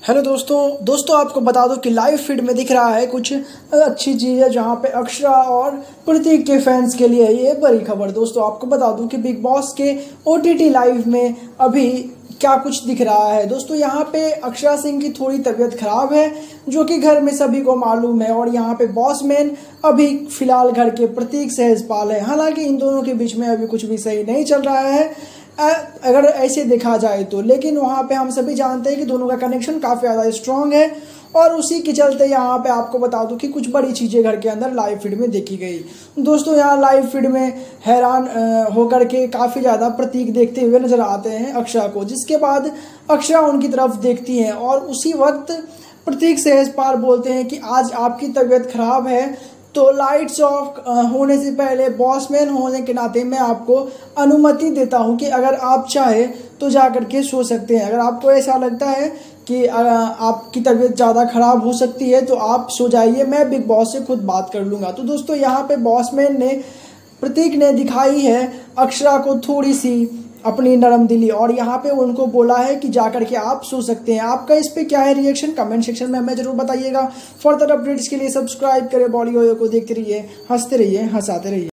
Hello दोस्तों आपको बता दो कि लाइव फीड में दिख रहा है कुछ अच्छी चीज़ है जहां पे अक्षरा और प्रतीक के फैंस के लिए ये बड़ी खबर। दोस्तों आपको बता दूं कि बिग बॉस के ओटीटी लाइव में अभी क्या कुछ दिख रहा है। दोस्तों यहाँ पे अक्षरा सिंह की थोड़ी तबीयत खराब है जो कि घर में सभी को मालूम है, और यहाँ पे बॉस मैन अभी फिलहाल घर के प्रतीक सहजपाल है। हालांकि इन दोनों के बीच में अभी कुछ भी सही नहीं चल रहा है अगर ऐसे देखा जाए तो, लेकिन वहाँ पे हम सभी जानते हैं कि दोनों का कनेक्शन काफ़ी ज़्यादा स्ट्रांग है, और उसी के चलते यहाँ पे आपको बता दूं कि कुछ बड़ी चीज़ें घर के अंदर लाइव फीड में देखी गई। दोस्तों यहाँ लाइव फीड में हैरान होकर के काफ़ी ज़्यादा प्रतीक देखते हुए नजर आते हैं अक्षरा को, जिसके बाद अक्षरा उनकी तरफ देखती हैं और उसी वक्त प्रतीक सहजपाल बोलते हैं कि आज आपकी तबीयत खराब है तो लाइट्स ऑफ होने से पहले बॉसमैन होने के नाते मैं आपको अनुमति देता हूं कि अगर आप चाहे तो जा कर के सो सकते हैं। अगर आपको ऐसा लगता है कि आपकी तबीयत ज़्यादा खराब हो सकती है तो आप सो जाइए, मैं बिग बॉस से खुद बात कर लूँगा। तो दोस्तों यहाँ पे बॉसमैन ने प्रतीक ने दिखाई है अक्षरा को थोड़ी सी अपनी नरम दिली, और यहाँ पे उनको बोला है कि जाकर के आप सो सकते हैं। आपका इस पे क्या है रिएक्शन, कमेंट सेक्शन में हमें जरूर बताइएगा। फर्दर अपडेट्स के लिए सब्सक्राइब करें बॉलीवुड को, देखते रहिए, हंसते रहिए, हंसाते रहिए।